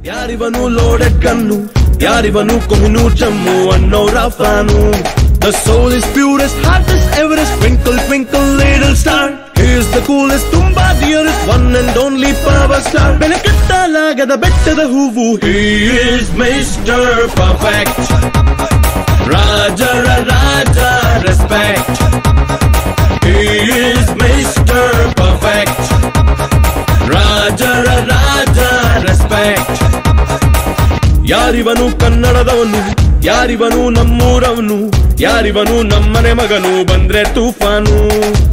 ಯಾರಿವನು loaded gun, ಯಾರಿವನು ಕೊಹಿನೂರ್ ಜಮ್ಮು ಅನ್ನೋರ fan. The soul is purest, heart is Everest, twinkle twinkle little star. He is the coolest, ತುಂಬಾ dearest, one and only power star. ಬೆಳಕತ್ತಲಾಗದ Bettada Hoovu, he is Mr. Perfect. ರಾಜರ ರಾಜ respect. He is Mr. Perfect. ರಾಜರ ರಾಜ respect. ಯಾರಿವನು ಕನ್ನಡದವನು, ಯಾರಿವನು ನಮ್ಮೂರವನು, ಯಾರಿವನು ನಮ್ಮನೆ ಮಗನು, ಬಂದ್ರೆ ತೂಫಾನು.